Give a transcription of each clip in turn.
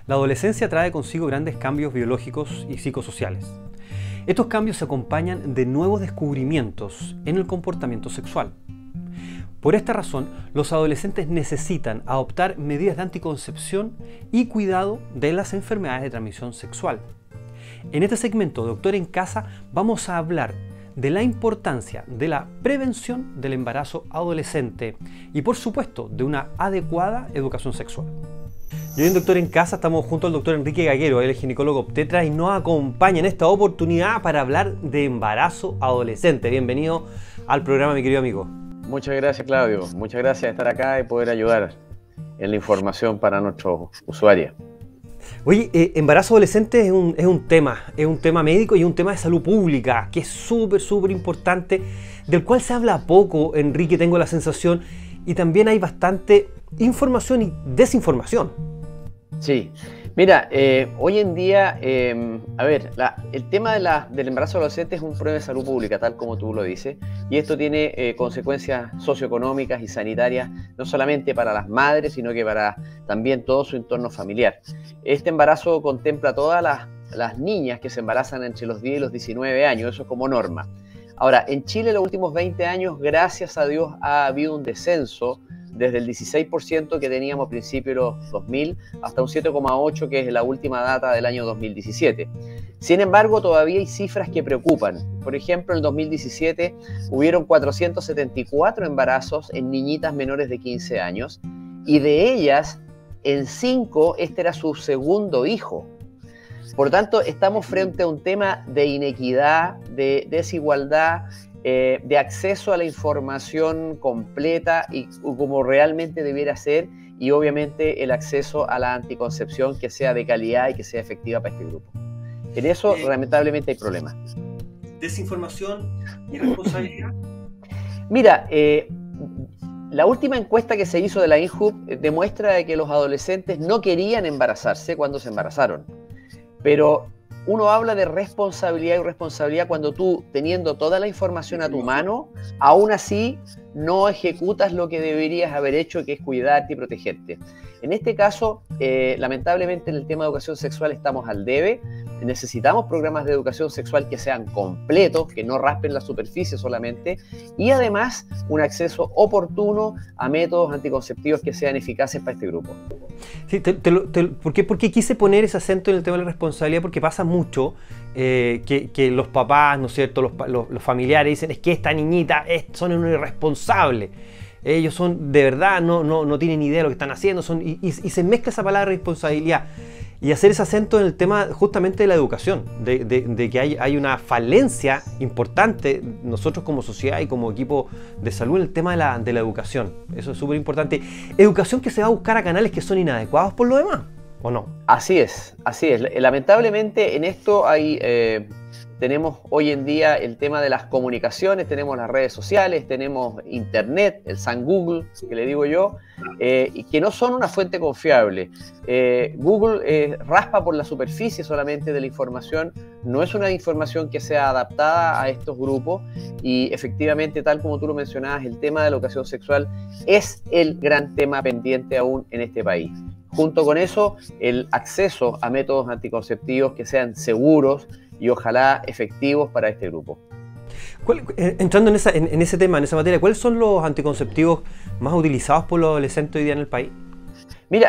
La adolescencia trae consigo grandes cambios biológicos y psicosociales. Estos cambios se acompañan de nuevos descubrimientos en el comportamiento sexual. Por esta razón, los adolescentes necesitan adoptar medidas de anticoncepción y cuidado de las enfermedades de transmisión sexual. En este segmento de Doctor en Casa vamos a hablar de la importancia de la prevención del embarazo adolescente y, por supuesto, de una adecuada educación sexual. Y hoy en Doctor en Casa estamos junto al doctor Enrique Gaguero, él es ginecólogo obstetra y nos acompaña en esta oportunidad para hablar de embarazo adolescente. Bienvenido al programa, mi querido amigo. Muchas gracias, Claudio. Muchas gracias de estar acá y poder ayudar en la información para nuestros usuarios. Oye, embarazo adolescente es un tema médico y un tema de salud pública que es súper importante, del cual se habla poco, Enrique, tengo la sensación, y también hay bastante información y desinformación. Sí, mira, hoy en día, el tema del embarazo adolescente es un problema de salud pública, tal como tú lo dices, y esto tiene consecuencias socioeconómicas y sanitarias, no solamente para las madres, sino que para también todo su entorno familiar. Este embarazo contempla a todas las niñas que se embarazan entre los 10 y los 19 años, eso es como norma. Ahora, en Chile en los últimos 20 años, gracias a Dios, ha habido un descenso desde el 16% que teníamos a principios de los 2000 hasta un 7,8% que es la última data del año 2017. Sin embargo, todavía hay cifras que preocupan. Por ejemplo, en el 2017 hubieron 474 embarazos en niñitas menores de 15 años y de ellas, en 5, este era su segundo hijo. Por tanto, estamos frente a un tema de inequidad, de desigualdad, de acceso a la información completa y como realmente debiera ser, y obviamente el acceso a la anticoncepción que sea de calidad y que sea efectiva para este grupo. En eso lamentablemente hay problemas. ¿Desinformación y responsabilidad? Mira, la última encuesta que se hizo de la INJUV demuestra que los adolescentes no querían embarazarse cuando se embarazaron, pero uno habla de responsabilidad y responsabilidad cuando tú, teniendo toda la información a tu mano, aún así no ejecutas lo que deberías haber hecho, que es cuidarte y protegerte. En este caso, lamentablemente en el tema de educación sexual estamos al debe. Necesitamos programas de educación sexual que sean completos, que no raspen la superficie solamente, y además un acceso oportuno a métodos anticonceptivos que sean eficaces para este grupo. Sí, ¿por qué quise poner ese acento en el tema de la responsabilidad? Porque pasa mucho que los papás, ¿no es cierto?, los familiares dicen, es que esta niñita son unos irresponsables. Ellos son, de verdad, no tienen idea de lo que están haciendo, y se mezcla esa palabra responsabilidad. Y hacer ese acento en el tema justamente de la educación, de que hay una falencia importante nosotros como sociedad y como equipo de salud en el tema de la educación. Eso es súper importante. Educación que se va a buscar a canales que son inadecuados por lo demás, ¿o no? Así es, así es. Lamentablemente en esto tenemos hoy en día el tema de las comunicaciones, tenemos las redes sociales, tenemos internet, el San Google, que le digo yo, y que no son una fuente confiable. Google raspa por la superficie solamente de la información, no es una información que sea adaptada a estos grupos y efectivamente, tal como tú lo mencionabas, el tema de la educación sexual es el gran tema pendiente aún en este país. Junto con eso, el acceso a métodos anticonceptivos que sean seguros y ojalá efectivos para este grupo. Entrando en ese tema, en esa materia, ¿cuáles son los anticonceptivos más utilizados por los adolescentes hoy día en el país? Mira,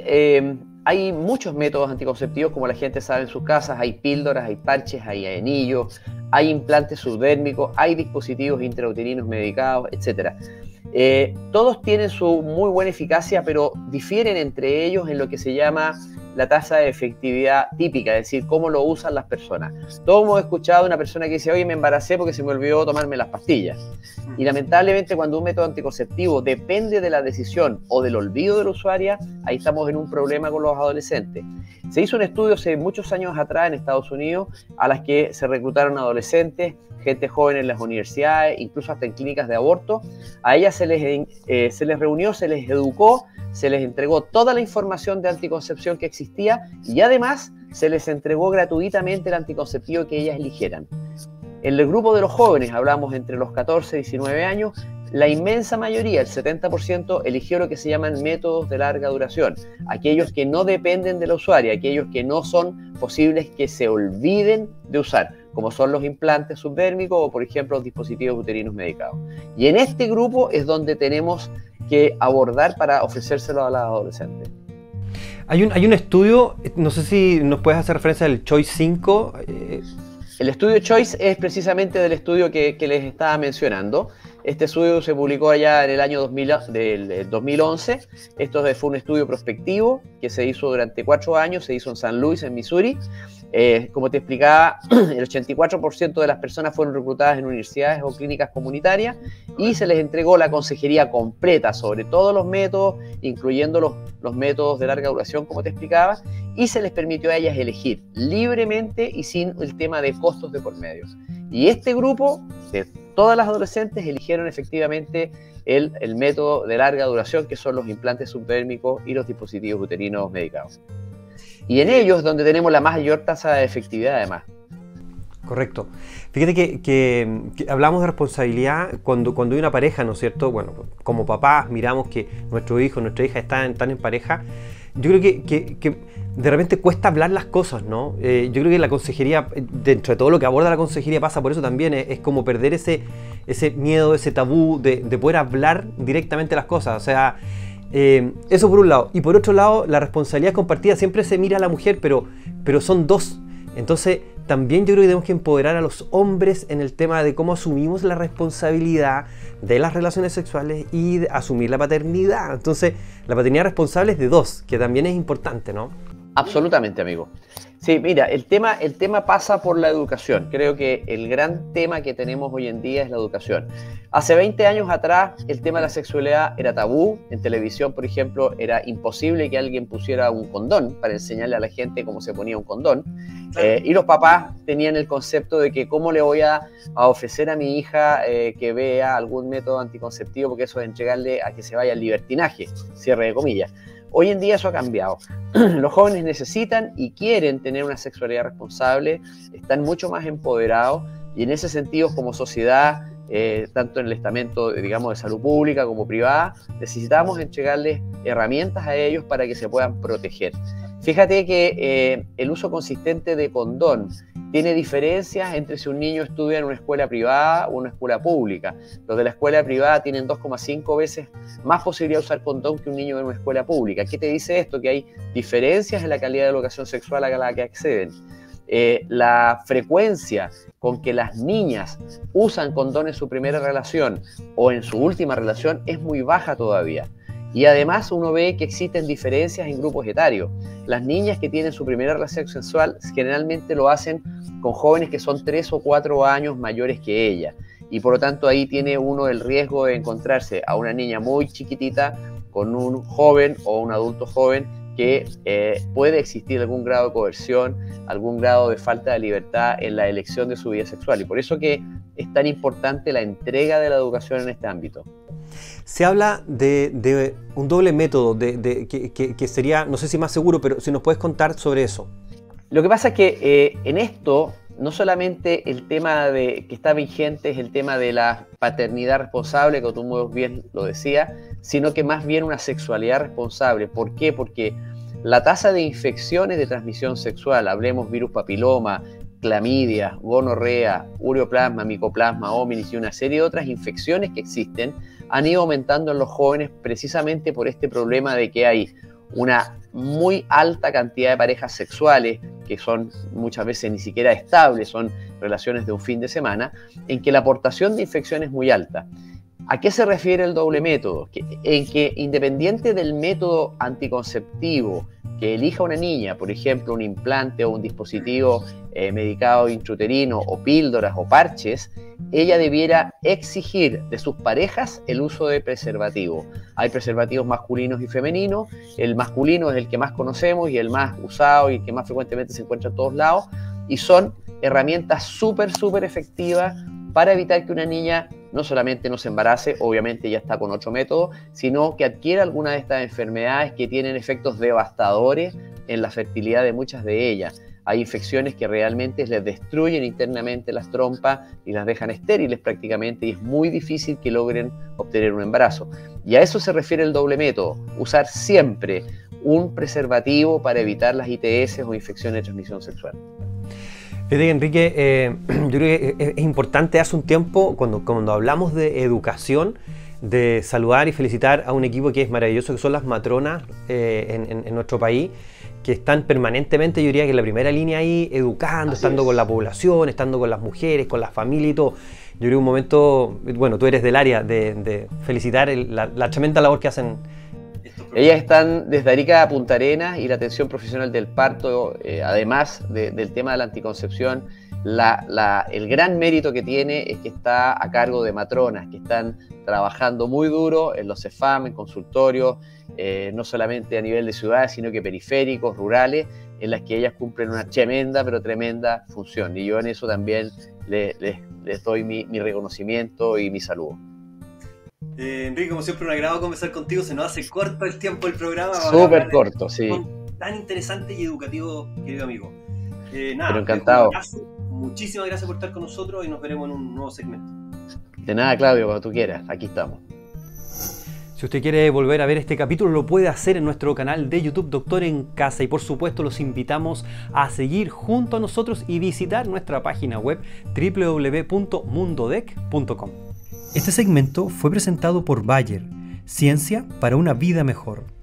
hay muchos métodos anticonceptivos, como la gente sabe en sus casas. Hay píldoras, hay parches, hay anillos, hay implantes subdérmicos, hay dispositivos intrauterinos medicados, etc. Todos tienen su muy buena eficacia, pero difieren entre ellos en lo que se llama la tasa de efectividad típica, es decir, cómo lo usan las personas. Todos hemos escuchado a una persona que dice, oye, me embaracé porque se me olvidó tomarme las pastillas. Y lamentablemente cuando un método anticonceptivo depende de la decisión o del olvido de la usuaria, ahí estamos en un problema con los adolescentes. Se hizo un estudio hace muchos años atrás en Estados Unidos a las que se reclutaron adolescentes, gente joven en las universidades, incluso hasta en clínicas de aborto. A ellas se les reunió, se les educó, se les entregó toda la información de anticoncepción que existía y además se les entregó gratuitamente el anticonceptivo que ellas eligieran. En el grupo de los jóvenes, hablamos entre los 14 y 19 años, la inmensa mayoría, el 70%, eligió lo que se llaman métodos de larga duración, aquellos que no dependen de la usuaria, aquellos que no son posibles que se olviden de usar, como son los implantes subdérmicos o, por ejemplo, los dispositivos uterinos medicados. Y en este grupo es donde tenemos que abordar para ofrecérselo a las adolescentes. Hay un estudio, no sé si nos puedes hacer referencia al Choice 5. El estudio Choice es precisamente del estudio que les estaba mencionando. Este estudio se publicó allá en el año 2011. Esto fue un estudio prospectivo que se hizo durante 4 años, se hizo en San Luis, en Missouri. Como te explicaba, el 84% de las personas fueron reclutadas en universidades o clínicas comunitarias y se les entregó la consejería completa sobre todos los métodos, incluyendo los métodos de larga duración, como te explicaba, y se les permitió a ellas elegir libremente y sin el tema de costos de por medio. Y este grupo de todas las adolescentes eligieron efectivamente el método de larga duración, que son los implantes subdérmicos y los dispositivos uterinos medicados. Y en ellos es donde tenemos la mayor tasa de efectividad, además. Correcto. Fíjate que hablamos de responsabilidad cuando hay una pareja, ¿no es cierto? Bueno, como papás miramos que nuestro hijo, nuestra hija están en pareja. Yo creo que de repente cuesta hablar las cosas, ¿no? Yo creo que la consejería, dentro de todo lo que aborda la consejería, pasa por eso también. Es como perder ese miedo, ese tabú de poder hablar directamente las cosas. O sea, eso por un lado. Y por otro lado, la responsabilidad compartida siempre se mira a la mujer, pero son dos. Entonces, también yo creo que tenemos que empoderar a los hombres en el tema de cómo asumimos la responsabilidad de las relaciones sexuales y de asumir la paternidad. Entonces, la paternidad responsable es de dos, que también es importante, ¿no? Absolutamente, amigo. Sí, mira, el tema pasa por la educación. Creo que el gran tema que tenemos hoy en día es la educación. Hace 20 años atrás el tema de la sexualidad era tabú. En televisión, por ejemplo, era imposible que alguien pusiera un condón para enseñarle a la gente cómo se ponía un condón. Y los papás tenían el concepto de que cómo le voy a ofrecer a mi hija que vea algún método anticonceptivo, porque eso es entregarle a que se vaya al libertinaje, cierre de comillas. Hoy en día eso ha cambiado. Los jóvenes necesitan y quieren tener una sexualidad responsable, están mucho más empoderados y en ese sentido como sociedad, tanto en el estamento digamos, de salud pública como privada, necesitamos entregarles herramientas a ellos para que se puedan proteger. Fíjate que el uso consistente de condón tiene diferencias entre si un niño estudia en una escuela privada o una escuela pública. Los de la escuela privada tienen 2,5 veces más posibilidad de usar condón que un niño en una escuela pública. ¿Qué te dice esto? Que hay diferencias en la calidad de educación sexual a la que acceden. La frecuencia con que las niñas usan condón en su primera relación o en su última relación es muy baja todavía. Y además uno ve que existen diferencias en grupos etarios. Las niñas que tienen su primera relación sexual generalmente lo hacen con jóvenes que son 3 o 4 años mayores que ella. Y por lo tanto ahí tiene uno el riesgo de encontrarse a una niña muy chiquitita con un joven o un adulto joven que puede existir algún grado de coerción, algún grado de falta de libertad en la elección de su vida sexual. Y por eso que es tan importante la entrega de la educación en este ámbito. Se habla de un doble método que sería, no sé si más seguro, pero si nos puedes contar sobre eso. Lo que pasa es que en esto, no solamente el tema que está vigente es el tema de la paternidad responsable, que tú muy bien lo decías, sino que más bien una sexualidad responsable. ¿Por qué? Porque la tasa de infecciones de transmisión sexual, hablemos virus papiloma, clamidia, gonorrea, ureoplasma, micoplasma, hominis y una serie de otras infecciones que existen, han ido aumentando en los jóvenes precisamente por este problema de que hay una muy alta cantidad de parejas sexuales que son muchas veces ni siquiera estables, son relaciones de un fin de semana, en que la aportación de infección es muy alta. ¿A qué se refiere el doble método? En que independiente del método anticonceptivo que elija una niña, por ejemplo un implante o un dispositivo medicado intrauterino o píldoras o parches, ella debiera exigir de sus parejas el uso de preservativo. Hay preservativos masculinos y femeninos, el masculino es el que más conocemos y el más usado y el que más frecuentemente se encuentra en todos lados, y son herramientas súper efectivas para evitar que una niña no solamente no se embarace, obviamente ya está con otro método, sino que adquiera alguna de estas enfermedades que tienen efectos devastadores en la fertilidad de muchas de ellas. hay infecciones que realmente les destruyen internamente las trompas y las dejan estériles prácticamente, y es muy difícil que logren obtener un embarazo. Y a eso se refiere el doble método: usar siempre un preservativo para evitar las ITS o infecciones de transmisión sexual. Fíjate, Enrique, yo creo que es importante hace un tiempo, cuando hablamos de educación, de saludar y felicitar a un equipo que es maravilloso, que son las matronas en nuestro país, que están permanentemente, yo diría que en la primera línea ahí, educando, estando con la población, estando con las mujeres, con las familias y todo. Yo creo que un momento, bueno, tú eres del área, de felicitar la tremenda labor que hacen. Ellas están desde Arica a Punta Arenas, y la atención profesional del parto, además del tema de la anticoncepción, el gran mérito que tiene es que está a cargo de matronas que están trabajando muy duro en los CEFAM, en consultorios, no solamente a nivel de ciudades, sino que periféricos, rurales, en las que ellas cumplen una tremenda, pero tremenda función. Y yo en eso también les doy mi reconocimiento y mi saludo. Enrique, como siempre, un agrado conversar contigo. Se nos hace corto el tiempo del programa. Súper corto, sí. Tan interesante y educativo, querido amigo. Pero encantado. Muchísimas gracias por estar con nosotros y nos veremos en un nuevo segmento. De nada, Claudio, cuando tú quieras. Aquí estamos. Si usted quiere volver a ver este capítulo, lo puede hacer en nuestro canal de YouTube Doctor en Casa, y por supuesto los invitamos a seguir junto a nosotros y visitar nuestra página web www.mundodec.com. Este segmento fue presentado por Bayer, Ciencia para una vida mejor.